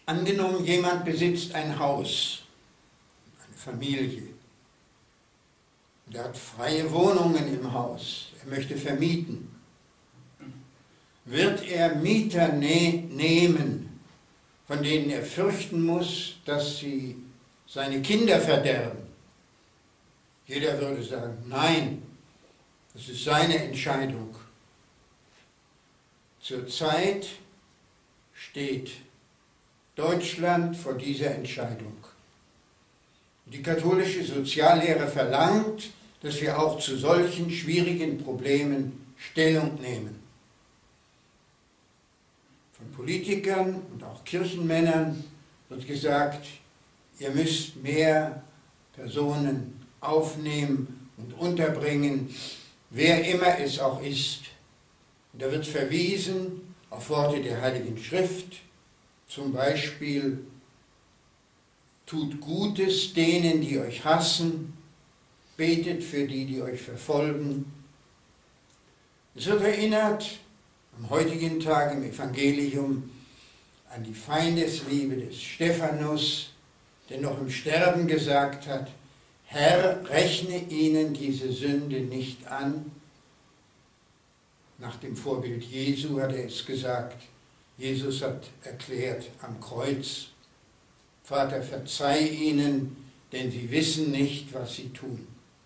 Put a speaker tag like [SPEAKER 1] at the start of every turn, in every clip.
[SPEAKER 1] Angenommen, jemand besitzt ein Haus, eine Familie, und er hat freie Wohnungen im Haus, er möchte vermieten. Wird er Mieter nehmen, von denen er fürchten muss, dass sie seine Kinder verderben? Jeder würde sagen, nein, das ist seine Entscheidung. Zurzeit steht Deutschland vor dieser Entscheidung. Die katholische Soziallehre verlangt, dass wir auch zu solchen schwierigen Problemen Stellung nehmen. Von Politikern und auch Kirchenmännern wird gesagt, ihr müsst mehr Personen aufnehmen und unterbringen, wer immer es auch ist. Und da wird verwiesen auf Worte der Heiligen Schrift, zum Beispiel, tut Gutes denen, die euch hassen, betet für die, die euch verfolgen. Es wird erinnert am heutigen Tag im Evangelium an die Feindesliebe des Stephanus, der noch im Sterben gesagt hat, Herr, rechne ihnen diese Sünde nicht an. Nach dem Vorbild Jesu hat er es gesagt. Jesus hat erklärt am Kreuz, Vater, verzeih ihnen, denn sie wissen nicht, was sie tun.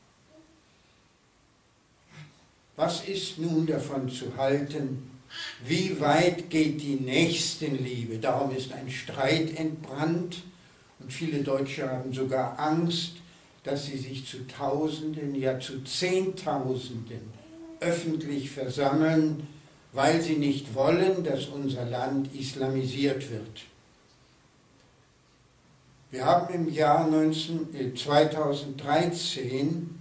[SPEAKER 1] Was ist nun davon zu halten? Wie weit geht die Nächstenliebe? Darum ist ein Streit entbrannt und viele Deutsche haben sogar Angst, dass sie sich zu Tausenden, ja zu Zehntausenden öffentlich versammeln, weil sie nicht wollen, dass unser Land islamisiert wird. Wir haben im Jahr 2013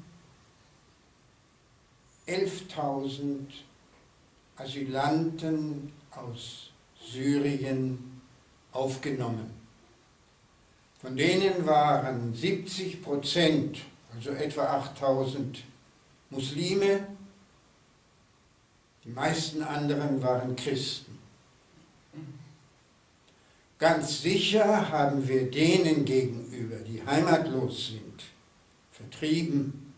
[SPEAKER 1] 11.000 Asylanten aus Syrien aufgenommen. Von denen waren 70%, also etwa 8.000 Muslime, die meisten anderen waren Christen. Ganz sicher haben wir denen gegenüber, die heimatlos sind, vertrieben,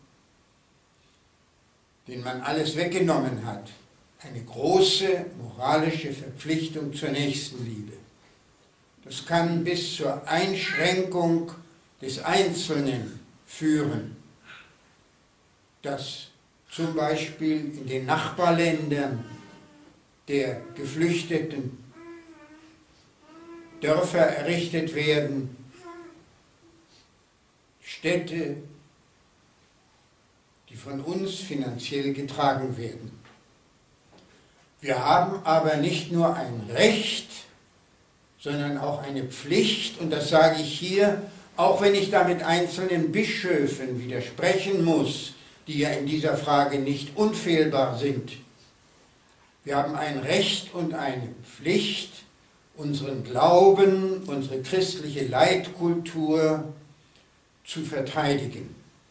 [SPEAKER 1] denen man alles weggenommen hat, eine große moralische Verpflichtung zur Nächstenliebe. Das kann bis zur Einschränkung des Einzelnen führen, dass zum Beispiel in den Nachbarländern der Geflüchteten Dörfer errichtet werden, Städte, die von uns finanziell getragen werden. Wir haben aber nicht nur ein Recht, sondern auch eine Pflicht, und das sage ich hier, auch wenn ich damit einzelnen Bischöfen widersprechen muss, die ja in dieser Frage nicht unfehlbar sind. Wir haben ein Recht und eine Pflicht, unseren Glauben, unsere christliche Leitkultur zu verteidigen.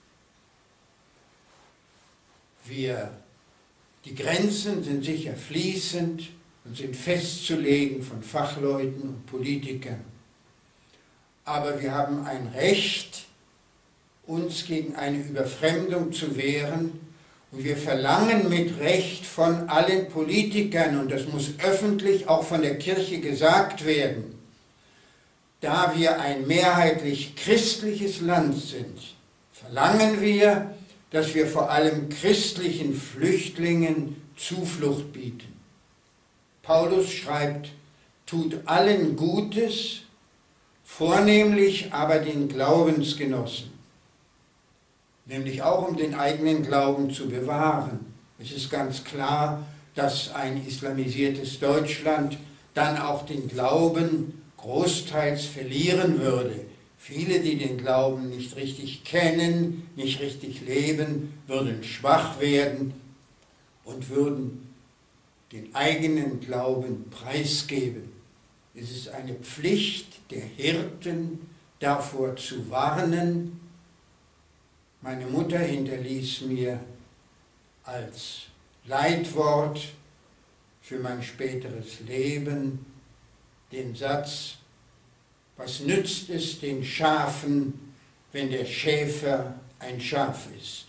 [SPEAKER 1] Die Grenzen sind sicher fließend und sind festzulegen von Fachleuten und Politikern. Aber wir haben ein Recht, uns gegen eine Überfremdung zu wehren, und wir verlangen mit Recht von allen Politikern, und das muss öffentlich auch von der Kirche gesagt werden, da wir ein mehrheitlich christliches Land sind, verlangen wir, dass wir vor allem christlichen Flüchtlingen Zuflucht bieten. Paulus schreibt, tut allen Gutes, vornehmlich aber den Glaubensgenossen, nämlich auch um den eigenen Glauben zu bewahren. Es ist ganz klar, dass ein islamisiertes Deutschland dann auch den Glauben großteils verlieren würde. Viele, die den Glauben nicht richtig kennen, nicht richtig leben, würden schwach werden und würden den eigenen Glauben preisgeben. Es ist eine Pflicht der Hirten, davor zu warnen. Meine Mutter hinterließ mir als Leitwort für mein späteres Leben den Satz, Was nützt es den Schafen, wenn der Schäfer ein Schaf ist?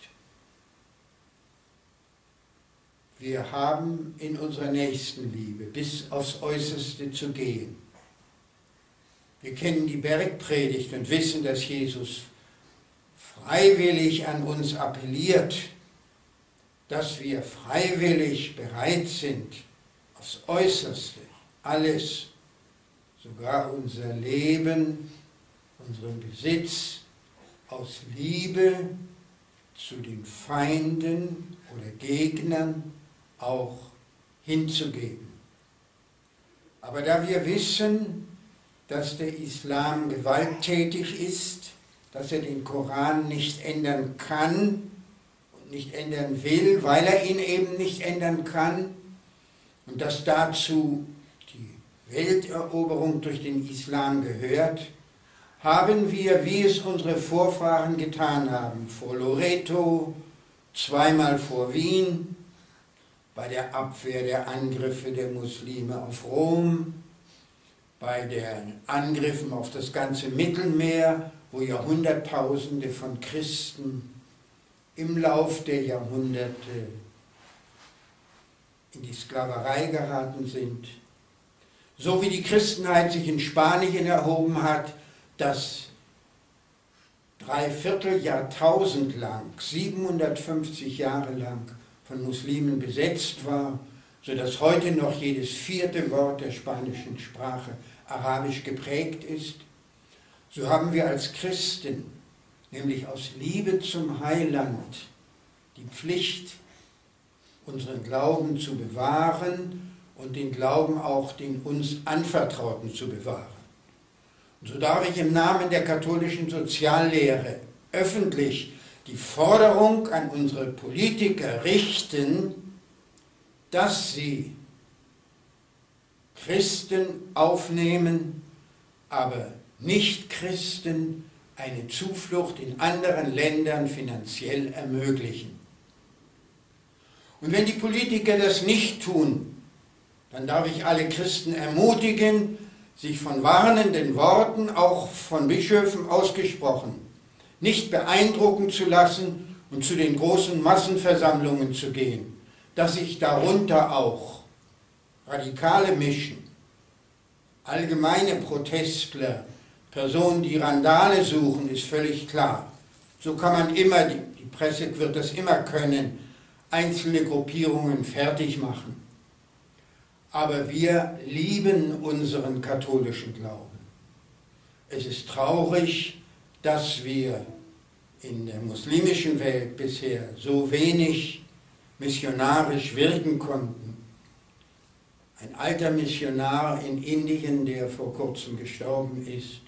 [SPEAKER 1] Wir haben in unserer Nächstenliebe bis aufs Äußerste zu gehen. Wir kennen die Bergpredigt und wissen, dass Jesus freiwillig an uns appelliert, dass wir freiwillig bereit sind, aufs Äußerste alles, sogar unser Leben, unseren Besitz, aus Liebe zu den Feinden oder Gegnern auch hinzugeben. Aber da wir wissen, dass der Islam gewalttätig ist, dass er den Koran nicht ändern kann und nicht ändern will, weil er ihn eben nicht ändern kann, und dass dazu die Welteroberung durch den Islam gehört, haben wir, wie es unsere Vorfahren getan haben, vor Loreto, zweimal vor Wien, bei der Abwehr der Angriffe der Muslime auf Rom, bei den Angriffen auf das ganze Mittelmeer, wo Jahrhunderttausende von Christen im Lauf der Jahrhunderte in die Sklaverei geraten sind. So wie die Christenheit sich in Spanien erhoben hat, das 3/4 Jahrtausend lang, 750 Jahre lang von Muslimen besetzt war, sodass heute noch jedes 4. Wort der spanischen Sprache arabisch geprägt ist, so haben wir als Christen, nämlich aus Liebe zum Heiland, die Pflicht, unseren Glauben zu bewahren und den Glauben auch den uns Anvertrauten zu bewahren. Und so darf ich im Namen der katholischen Soziallehre öffentlich die Forderung an unsere Politiker richten, dass sie Christen aufnehmen, aber Nicht-Christen eine Zuflucht in anderen Ländern finanziell ermöglichen. Und wenn die Politiker das nicht tun, dann darf ich alle Christen ermutigen, sich von warnenden Worten, auch von Bischöfen ausgesprochen, nicht beeindrucken zu lassen und zu den großen Massenversammlungen zu gehen, dass sich darunter auch Radikale mischen, allgemeine Protestler, Personen, die Randale suchen, ist völlig klar. So kann man immer, die Presse wird das immer können, einzelne Gruppierungen fertig machen. Aber wir lieben unseren katholischen Glauben. Es ist traurig, dass wir in der muslimischen Welt bisher so wenig missionarisch wirken konnten. Ein alter Missionar in Indien, der vor kurzem gestorben ist,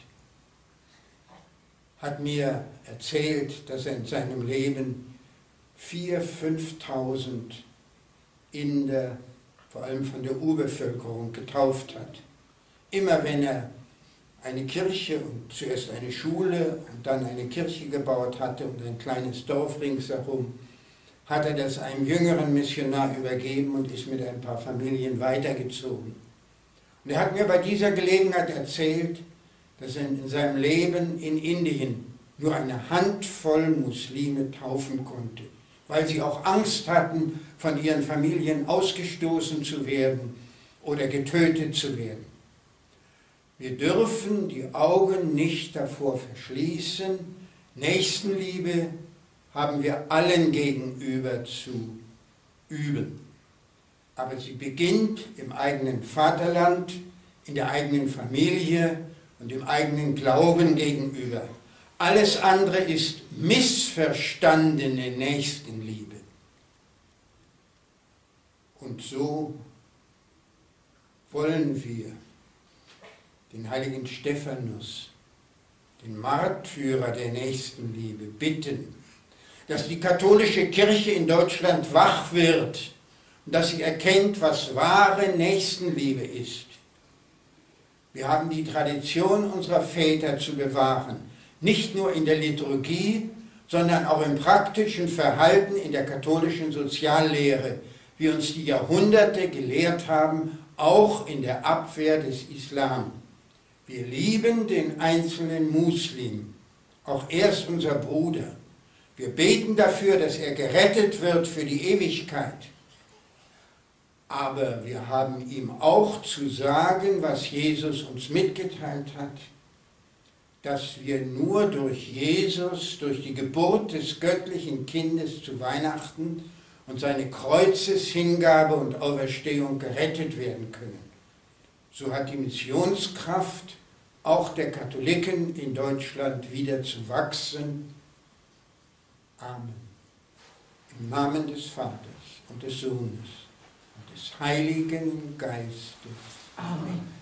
[SPEAKER 1] hat mir erzählt, dass er in seinem Leben 4.000, 5.000 Inder, vor allem von der Urbevölkerung, getauft hat. Immer wenn er eine Kirche und zuerst eine Schule und dann eine Kirche gebaut hatte und ein kleines Dorf ringsherum, hat er das einem jüngeren Missionar übergeben und ist mit ein paar Familien weitergezogen. Und er hat mir bei dieser Gelegenheit erzählt, dass er in seinem Leben in Indien nur eine Handvoll Muslime taufen konnte, weil sie auch Angst hatten, von ihren Familien ausgestoßen zu werden oder getötet zu werden. Wir dürfen die Augen nicht davor verschließen. Nächstenliebe haben wir allen gegenüber zu üben. Aber sie beginnt im eigenen Vaterland, in der eigenen Familie und im eigenen Glauben gegenüber. Alles andere ist missverstandene Nächstenliebe. Und so wollen wir den heiligen Stephanus, den Märtyrer der Nächstenliebe, bitten, dass die katholische Kirche in Deutschland wach wird und dass sie erkennt, was wahre Nächstenliebe ist. Wir haben die Tradition unserer Väter zu bewahren, nicht nur in der Liturgie, sondern auch im praktischen Verhalten in der katholischen Soziallehre, wie uns die Jahrhunderte gelehrt haben, auch in der Abwehr des Islam. Wir lieben den einzelnen Muslim. Auch er ist unser Bruder. Wir beten dafür, dass er gerettet wird für die Ewigkeit. Aber wir haben ihm auch zu sagen, was Jesus uns mitgeteilt hat, dass wir nur durch Jesus, durch die Geburt des göttlichen Kindes zu Weihnachten und seine Kreuzeshingabe und Auferstehung gerettet werden können. So hat die Missionskraft auch der Katholiken in Deutschland wieder zu wachsen. Amen. Im Namen des Vaters und des Sohnes und des Heiligen Geistes.
[SPEAKER 2] Amen.